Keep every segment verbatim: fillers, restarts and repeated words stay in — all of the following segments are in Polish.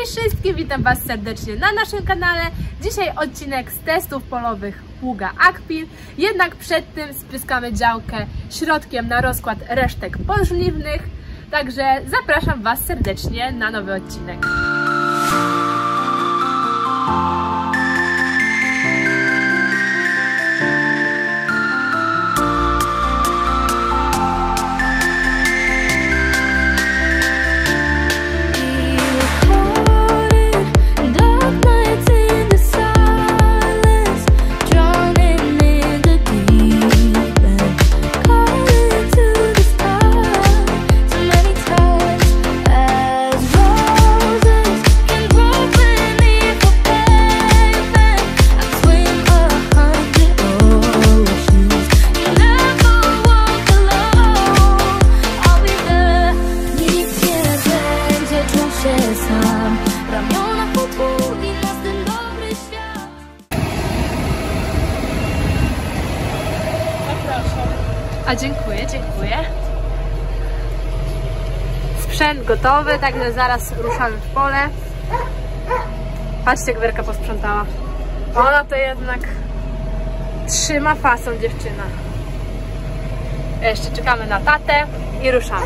Cześć wszystkim, witam Was serdecznie na naszym kanale. Dzisiaj odcinek z testów polowych pługa Akpil. Jednak przed tym spryskamy działkę środkiem na rozkład resztek pożliwnych. Także zapraszam Was serdecznie na nowy odcinek. A dziękuję, dziękuję. Sprzęt gotowy, także zaraz ruszamy w pole. Patrzcie, jak Werka posprzątała. Ona to jednak trzyma fason, dziewczyna. Jeszcze czekamy na tatę i ruszamy.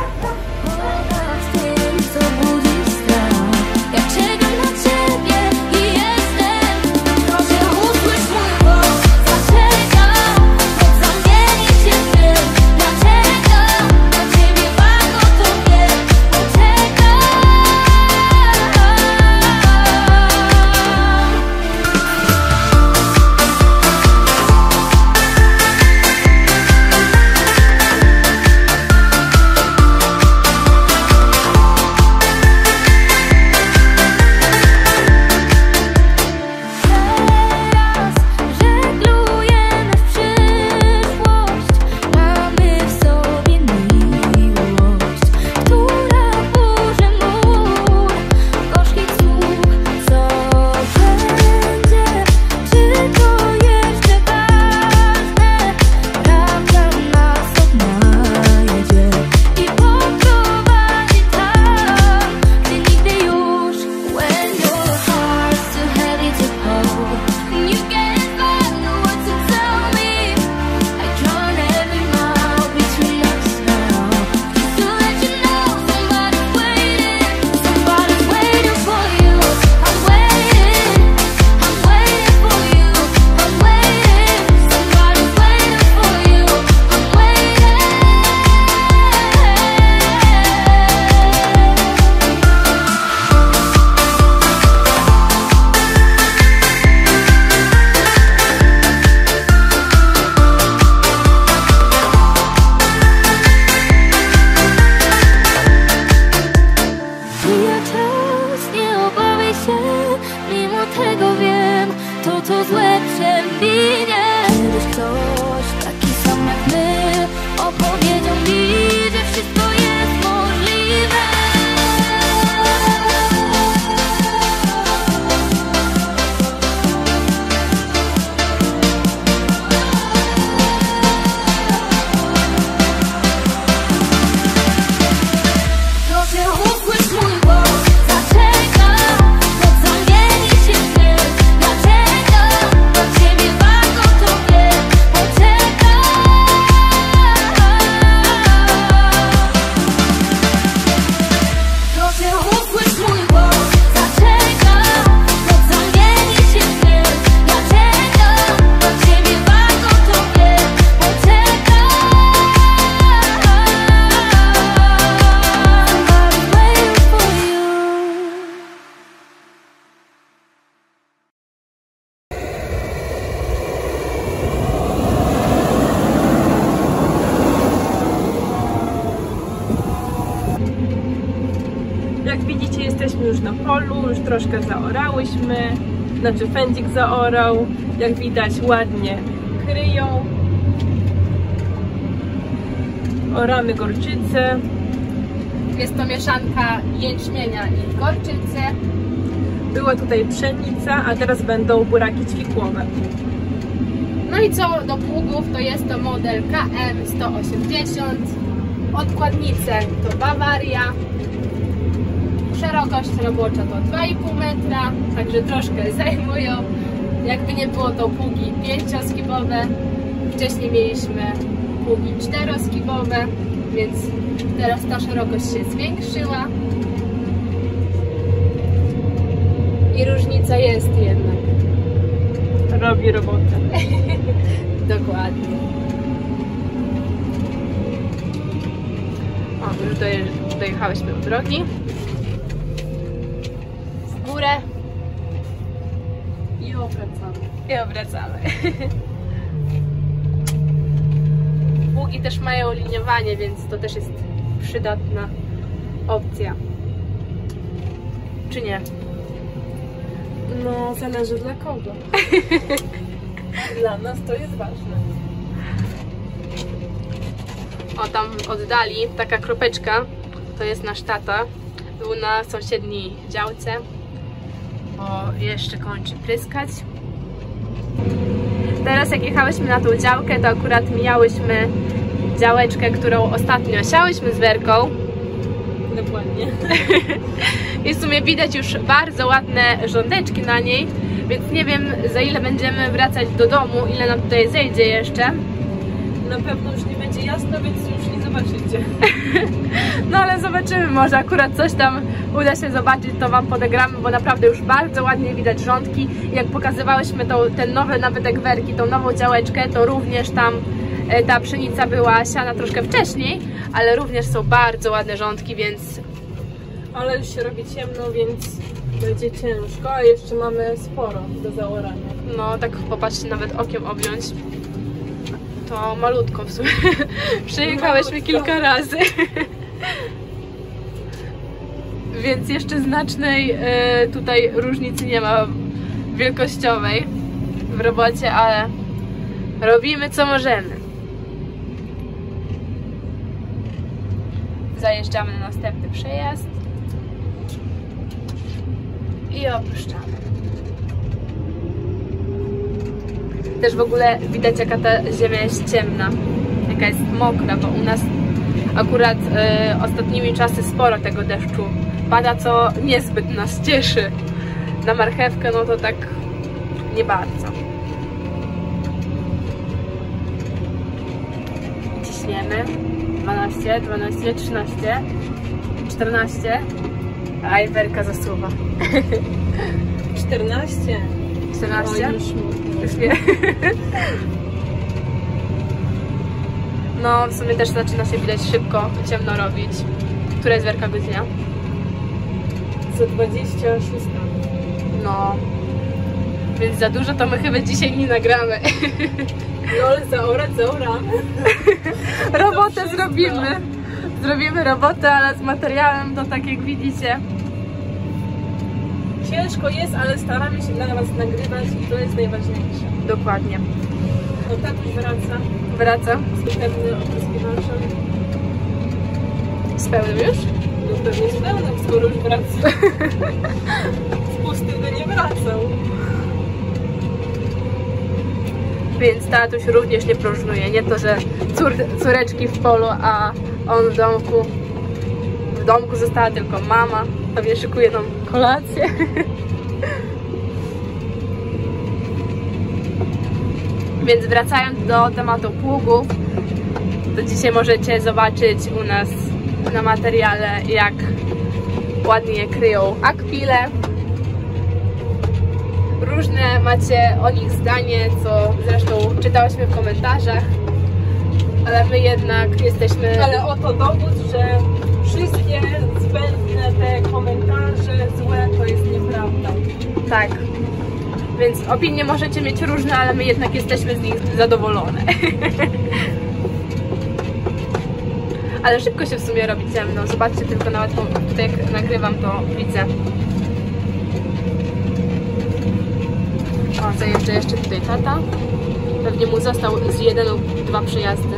Jak widzicie, jesteśmy już na polu, już troszkę zaorałyśmy, znaczy fędzik zaorał, jak widać ładnie kryją. Oramy gorczycę. Jest to mieszanka jęczmienia i gorczycy. Była tutaj pszenica, a teraz będą buraki ćwikłowe. No i co do pługów, to jest to model K M sto osiemdziesiąt. Odkładnice to Bawaria. szerokość robocza to dwa i pół metra, także troszkę zajmują. Jakby nie było to pługi pięcioskibowe. Wcześniej mieliśmy pługi czteroskibowe, więc teraz ta szerokość się zwiększyła. I różnica jest jednak. Robi robotę. Dokładnie. O, już dojech dojechałyśmy do drogi. W górę. I obracamy. I obracamy. Pługi też mają liniowanie, więc to też jest przydatna opcja. Czy nie? No, zależy dla kogo. Dla nas to jest ważne. O, tam w oddali taka kropeczka, to jest nasz tata. Był na sąsiedniej działce. O, jeszcze kończy pryskać. Teraz jak jechałyśmy na tą działkę, to akurat mijałyśmy działeczkę, którą ostatnio siałyśmy z Werką. Dokładnie. I w sumie widać już bardzo ładne rządeczki na niej, więc nie wiem, za ile będziemy wracać do domu, ile nam tutaj zejdzie jeszcze. Na pewno już nie będzie jasno, więc już nie zobaczycie. No ale zobaczymy, może akurat coś tam uda się zobaczyć, to wam podegramy, bo naprawdę już bardzo ładnie widać rządki. Jak pokazywałyśmy tą, ten nowy nabytek Werki, tą nową działeczkę, to również tam e, ta pszenica była siana troszkę wcześniej, ale również są bardzo ładne rządki, więc... Ale już się robi ciemno, więc będzie ciężko, a jeszcze mamy sporo do zaorania. No tak popatrzcie, nawet okiem objąć. To malutko w sumie. Przejechałyśmy malutko. kilka razy. Więc jeszcze znacznej e, tutaj różnicy nie ma wielkościowej w robocie, ale robimy co możemy. Zajeżdżamy na następny przejazd i opuszczamy. Też w ogóle widać, jaka ta ziemia jest ciemna, jaka jest mokra, bo u nas akurat e, ostatnimi czasy sporo tego deszczu pada, co niezbyt nas cieszy. Na marchewkę no to tak nie bardzo. Ciśniemy. dwanaście, dwanaście, trzynaście, czternaście. A Werka zasuwa. czternaście. czternaście? O, już Już nie. No, w sumie też zaczyna się widać szybko, ciemno robić. Która jest Werka godzina? Za dwadzieścia sześć. No. Więc za dużo to my chyba dzisiaj nie nagramy. No ale zaorać, zaoramy. Robotę zrobimy. Zrobimy robotę, ale z materiałem to tak jak widzicie. Ciężko jest, ale staramy się dla was nagrywać i to jest najważniejsze. Dokładnie. No tatuś wraca Wraca. z pełnym opryskiwaczem. Z pełnym już? No pewnie z pełnym, skoro już wraca. Z pustym by nie wracał. Więc tatuś również nie próżnuje. Nie to, że cór, córeczki w polu, a on w domku. W domku została tylko mama. Pewnie szykuje nam kolację. Więc wracając do tematu pługów, to dzisiaj możecie zobaczyć u nas na materiale, jak ładnie kryją akpile. Różne macie o nich zdanie, co zresztą czytałyśmy w komentarzach, ale my jednak jesteśmy... Ale oto dowód, że wszystkie zbędne te komentarze złe to jest nieprawda. Tak. Więc opinie możecie mieć różne, ale my jednak jesteśmy z nich zadowolone. Ale szybko się w sumie robi ciemno. Zobaczcie tylko, nawet tutaj jak nagrywam, to widzę. O, zajeżdża jeszcze tutaj tata. Pewnie mu został z jeden lub dwa przejazdy.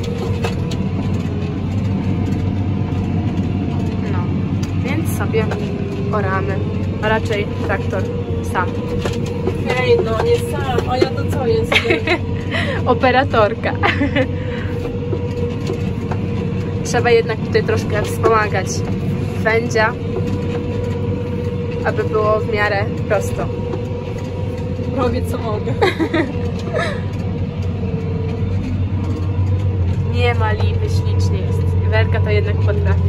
No, więc sobie oramy. A raczej traktor sam. Ej, no nie sam, a ja to co jest? Operatorka. Trzeba jednak tutaj troszkę wspomagać wędzia. aby było w miarę prosto. Robię co mogę. Nie ma lipy, ślicznie jest. Werka to jednak potrafi.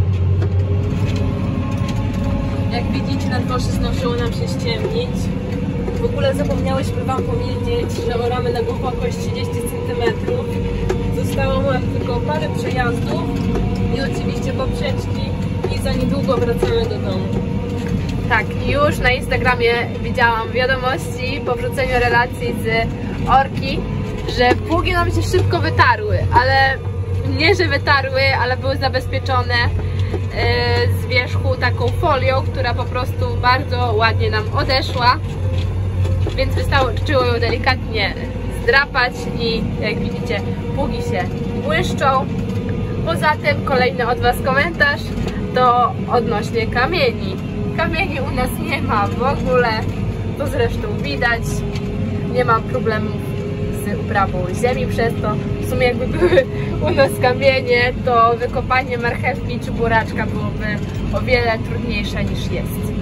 Jak widzicie, na dworze zdążyło nam się ściemnić. W ogóle zapomniałyśmy Wam powiedzieć, że oramy na głębokość trzydzieści centymetrów. Zostało nam tylko parę przejazdów i oczywiście poprzeczki i za niedługo wracamy do domu. Tak, i już na Instagramie widziałam wiadomości po wrzuceniu relacji z Orki, że pługi nam się szybko wytarły, ale nie, że wytarły, ale były zabezpieczone yy, z wierzchu taką folią, która po prostu bardzo ładnie nam odeszła, więc wystarczyło ją delikatnie zdrapać i jak widzicie, pługi się błyszczą. Poza tym kolejny od Was komentarz to odnośnie kamieni. Kamieni u nas nie ma w ogóle, to zresztą widać, nie mam problemów z uprawą ziemi przez to. W sumie jakby były u nas kamienie, to wykopanie marchewki czy buraczka byłoby o wiele trudniejsze niż jest.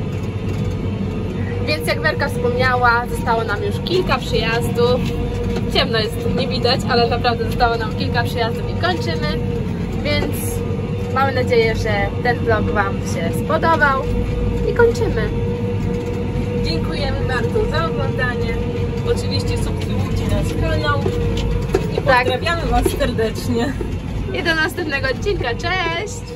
Więc jak Werka wspomniała, zostało nam już kilka przyjazdów. Ciemno jest, nie widać, ale naprawdę zostało nam kilka przyjazdów i kończymy. Więc mamy nadzieję, że ten vlog Wam się spodobał i kończymy. Dziękujemy bardzo za oglądanie. Oczywiście subskrybujcie nasz kanał i pozdrawiamy Was serdecznie. I do następnego odcinka. Cześć!